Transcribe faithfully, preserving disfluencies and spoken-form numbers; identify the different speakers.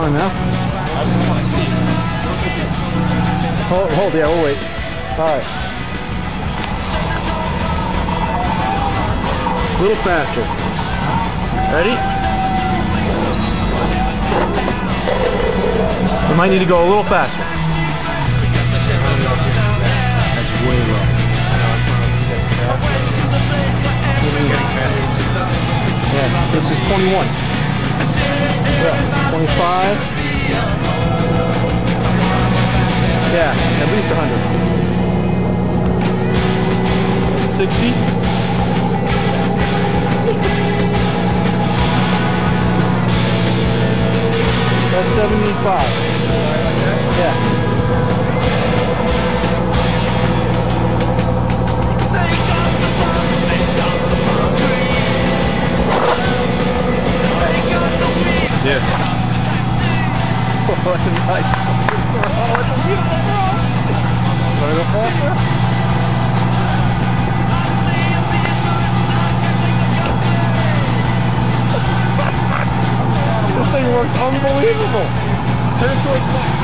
Speaker 1: going now.
Speaker 2: I just want to see.
Speaker 1: Hold, hold, yeah, we'll wait. Alright. A little faster. Ready? You might need to go a little faster. That's way low. Yeah, this is twenty-one. Yeah, twenty-five. Yeah, at least one hundred. sixty. That's seventy-five. Yeah.
Speaker 2: Yeah.
Speaker 1: Oh, that's a nice. Oh, that's a beautiful throw. Wanna go faster? This thing works unbelievable. Turn towards left.